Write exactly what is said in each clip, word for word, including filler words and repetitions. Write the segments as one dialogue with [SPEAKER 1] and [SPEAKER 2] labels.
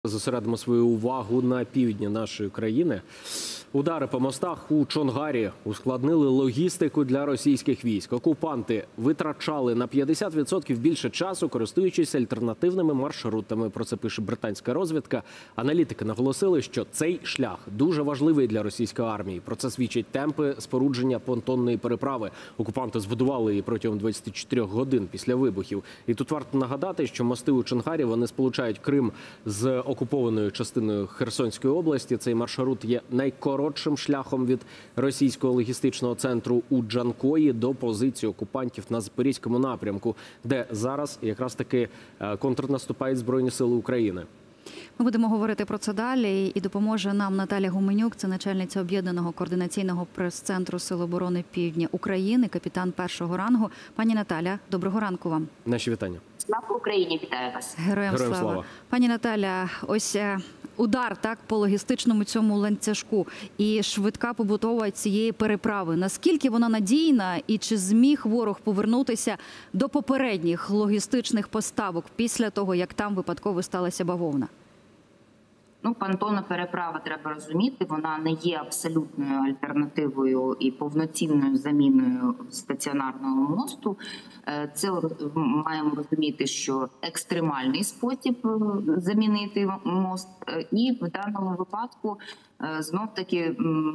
[SPEAKER 1] Зосередимо свою увагу на півдні нашої країни. Удари по мостах у Чонгарі ускладнили логістику для російських військ. Окупанти витрачали на п'ятдесят відсотків більше часу, користуючись альтернативними маршрутами. Про це пише британська розвідка. Аналітики наголосили, що цей шлях дуже важливий для російської армії. Про це свідчать темпи спорудження понтонної переправи. Окупанти збудували її протягом двадцяти чотирьох годин після вибухів. І тут варто нагадати, що мости у Чонгарі, вони сполучають Крим з окупованою частиною Херсонської області. Цей маршрут є найкоротшим шляхом від російського логістичного центру у Джанкої до позиції окупантів на Запорізькому напрямку, де зараз якраз таки контрнаступають Збройні сили України.
[SPEAKER 2] Ми будемо говорити про це далі, і допоможе нам Наталя Гуменюк, це начальниця об'єднаного координаційного прес-центру Сил оборони Півдня України, капітан першого рангу. Пані Наталя, доброго ранку вам.
[SPEAKER 1] Наші вітання.
[SPEAKER 3] Слава Україні, вітаю вас.
[SPEAKER 2] Героям,
[SPEAKER 1] Героям
[SPEAKER 2] слава.
[SPEAKER 1] слава.
[SPEAKER 2] Пані Наталя, ось удар так по логістичному цьому ланцюжку і швидка побудова цієї переправи. Наскільки вона надійна і чи зміг ворог повернутися до попередніх логістичних поставок після того, як там випадково сталася бавовна?
[SPEAKER 3] Ну, понтонна переправа, треба розуміти, вона не є абсолютною альтернативою і повноцінною заміною стаціонарного мосту. Це маємо розуміти, що екстремальний спосіб замінити мост. І в даному випадку знов-таки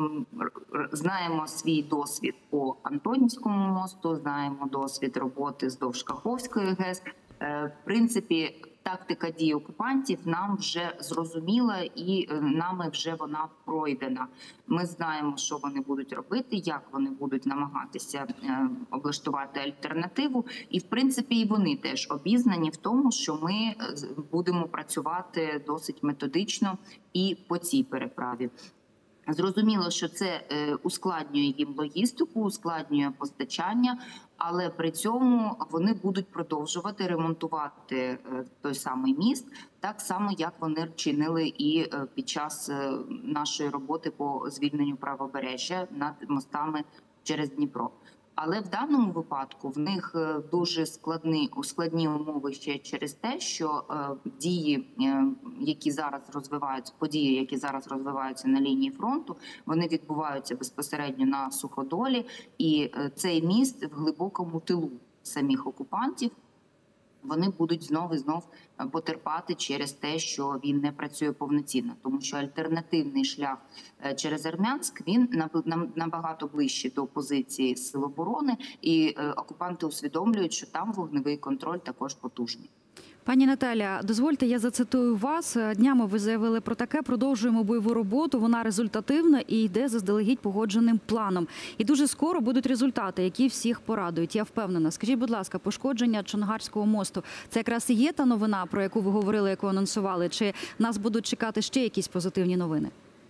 [SPEAKER 3] знаємо свій досвід по Антонівському мосту, знаємо досвід роботи здовж Каховської ГЕС. В принципі, тактика дій окупантів нам вже зрозуміла і нами вже вона пройдена. Ми знаємо, що вони будуть робити, як вони будуть намагатися облаштувати альтернативу. І, в принципі, і вони теж обізнані в тому, що ми будемо працювати досить методично і по цій переправі. Зрозуміло, що це ускладнює їм логістику, ускладнює постачання, але при цьому вони будуть продовжувати ремонтувати той самий міст, так само, як вони чинили і під час нашої роботи по звільненню правобережжя над мостами через Дніпро. Але в даному випадку в них дуже складні, складні умови ще через те, що дії, які зараз розвиваються, події, які зараз розвиваються на лінії фронту, вони відбуваються безпосередньо на Суходолі, і цей міст в глибокому тилу самих окупантів. Вони будуть знов і знов потерпати через те, що він не працює повноцінно. Тому що альтернативний шлях через Армянськ, він набагато ближче до позиції Сил оборони, і окупанти усвідомлюють, що там вогневий контроль також потужний.
[SPEAKER 2] Пані Наталя, дозвольте, я зацитую вас. Днями ви заявили про таке: продовжуємо бойову роботу, вона результативна і йде заздалегідь погодженим планом. І дуже скоро будуть результати, які всіх порадують, я впевнена. Скажіть, будь ласка, пошкодження Чонгарського мосту – це якраз і є та новина, про яку ви говорили, яку анонсували? Чи нас будуть чекати ще якісь позитивні новини?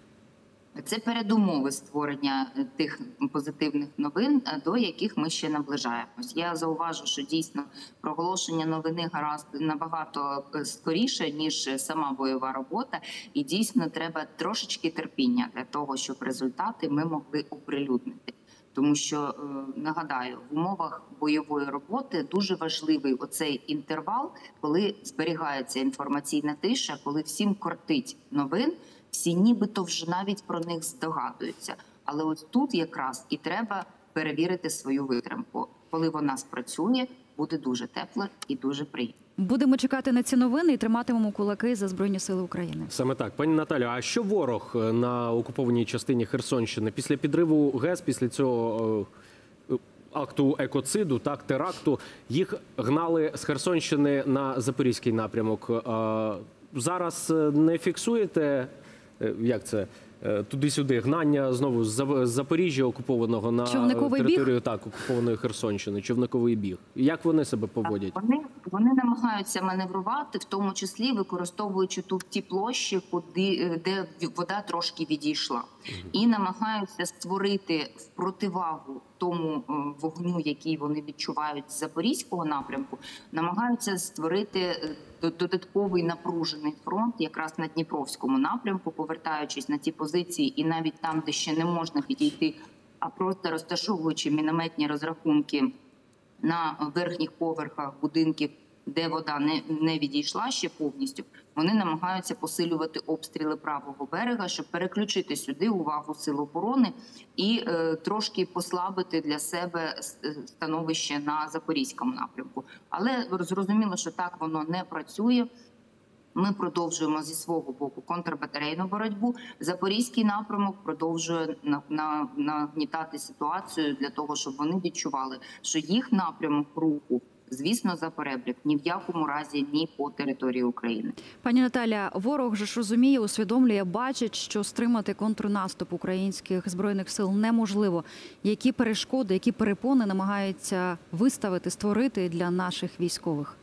[SPEAKER 3] Це передумови створення тих позитивних новин, до яких ми ще наближаємось. Я зауважу, що дійсно проголошення новини гаразд набагато скоріше, ніж сама бойова робота. І дійсно треба трошечки терпіння для того, щоб результати ми могли оприлюднити. Тому що, нагадаю, в умовах бойової роботи дуже важливий оцей інтервал, коли зберігається інформаційна тиша, коли всім кортить новин, всі нібито вже навіть про них здогадуються. Але ось тут якраз і треба перевірити свою витримку. Коли вона спрацює, буде дуже тепло і дуже приємно.
[SPEAKER 2] Будемо чекати на ці новини і триматимемо кулаки за Збройні сили України.
[SPEAKER 1] Саме так. Пані Наталю, а що ворог на окупованій частині Херсонщини після підриву ГЕС, після цього акту екоциду, так, теракту, їх гнали з Херсонщини на Запорізький напрямок? Зараз не фіксуєте, як це, туди-сюди, гнання знову з Запоріжжя окупованого на
[SPEAKER 2] Човниковий
[SPEAKER 1] територію
[SPEAKER 2] біг?
[SPEAKER 1] Так, окупованої Херсонщини, човниковий біг? Як вони себе поводять?
[SPEAKER 3] Вони, вони намагаються маневрувати, в тому числі використовуючи тут ті площі, куди, де вода трошки відійшла. Угу. І намагаються створити в противагу тому вогню, який вони відчувають з Запорізького напрямку, намагаються створити додатковий напружений фронт якраз на Дніпровському напрямку, повертаючись на ті позиції і навіть там, де ще не можна підійти, а просто розташовуючи мінометні розрахунки на верхніх поверхах будинків де вода не, не відійшла ще повністю, вони намагаються посилювати обстріли правого берега, щоб переключити сюди увагу сил оборони і е, трошки послабити для себе становище на Запорізькому напрямку. Але зрозуміло, що так воно не працює. Ми продовжуємо зі свого боку контрбатарейну боротьбу. Запорізький напрямок продовжує на, на, нагнітати ситуацію для того, щоб вони відчували, що їх напрямок руху, звісно, за перебрік, ні в якому разі ні по території України.
[SPEAKER 2] Пані Наталя, ворог же ж розуміє, усвідомлює, бачить, що стримати контрнаступ українських збройних сил неможливо. Які перешкоди, які перепони намагаються виставити, створити для наших військових?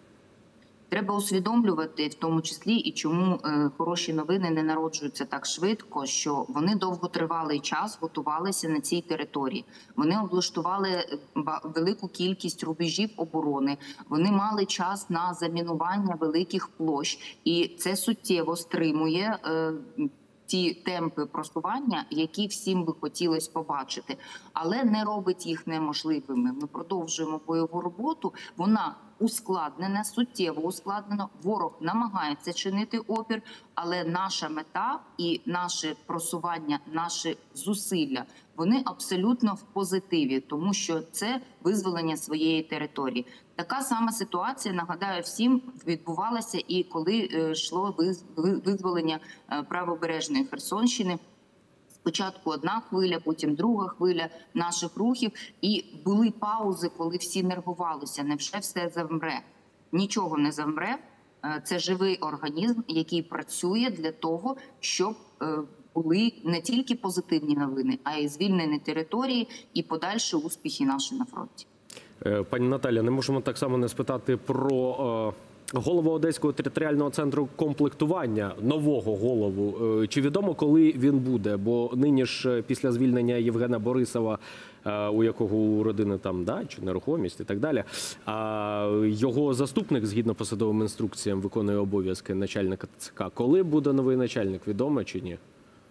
[SPEAKER 3] Треба усвідомлювати, в тому числі, і чому е, хороші новини не народжуються так швидко, що вони довготривалий час готувалися на цій території. Вони облаштували велику кількість рубежів оборони, вони мали час на замінування великих площ, і це суттєво стримує е, ті темпи просування, які всім би хотілося побачити, але не робить їх неможливими. Ми продовжуємо бойову роботу, вона ускладнена, суттєво ускладнена. Ворог намагається чинити опір, але наша мета і наше просування, наші зусилля, вони абсолютно в позитиві, тому що це визволення своєї території. Така сама ситуація, нагадаю всім, відбувалася і коли йшло визволення правобережної Херсонщини. Спочатку одна хвиля, потім друга хвиля наших рухів. І були паузи, коли всі нервувалися. Невже все завмре? Нічого не завмре. Це живий організм, який працює для того, щоб були не тільки позитивні новини, а й звільнені території і подальші успіхи наші на фронті.
[SPEAKER 1] Пані Наталя, не можемо так само не спитати про голову Одеського територіального центру комплектування, нового голову. Чи відомо, коли він буде? Бо нині ж після звільнення Євгена Борисова, у якого у родини там дача, нерухомість і так далі, а його заступник, згідно посадовим інструкціям, виконує обов'язки начальника ТЦК. Коли буде новий начальник, відомо чи ні?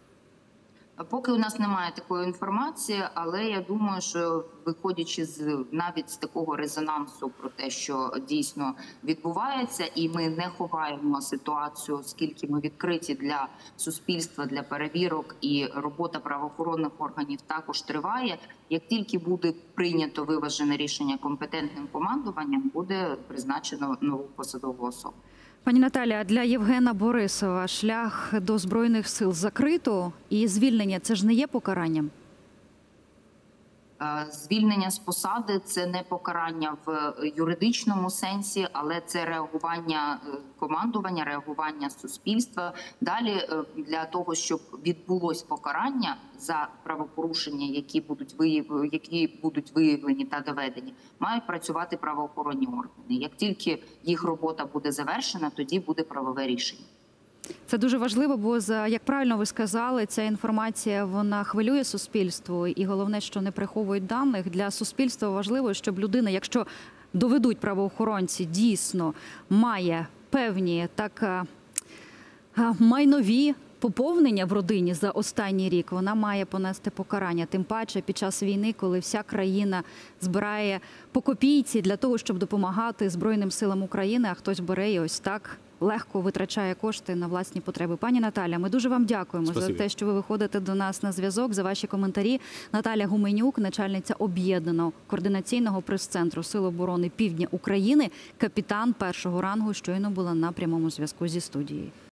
[SPEAKER 3] Поки у нас немає такої інформації, але я думаю, що виходячи з навіть з такого резонансу про те, що дійсно відбувається, і ми не ховаємо ситуацію, оскільки ми відкриті для суспільства, для перевірок, і робота правоохоронних органів також триває. Як тільки буде прийнято виважене рішення компетентним командуванням, буде призначено нову посадову особу.
[SPEAKER 2] Пані Наталя, для Євгена Борисова шлях до Збройних сил закрито, і звільнення – це ж не є покаранням?
[SPEAKER 3] Звільнення з посади – це не покарання в юридичному сенсі, але це реагування командування, реагування суспільства. Далі для того, щоб відбулось покарання за правопорушення, які будуть вияв... які будуть виявлені та доведені, мають працювати правоохоронні органи. Як тільки їх робота буде завершена, тоді буде правове рішення.
[SPEAKER 2] Це дуже важливо, бо, за як правильно ви сказали, ця інформація, вона хвилює суспільство. І головне, що не приховують даних. Для суспільства важливо, щоб людина, якщо доведуть правоохоронці, дійсно має певні так майнові поповнення в родині за останній рік, вона має понести покарання. Тим паче під час війни, коли вся країна збирає по копійці для того, щоб допомагати Збройним силам України, а хтось бере і ось так легко витрачає кошти на власні потреби. Пані Наталя, ми дуже вам дякуємо
[SPEAKER 1] Спасибі.
[SPEAKER 2] за те, що ви виходите до нас на зв'язок, за ваші коментарі. Наталя Гуменюк, начальниця об'єднаного координаційного прес-центру Сил оборони Півдня України, капітан першого рангу, щойно була на прямому зв'язку зі студією.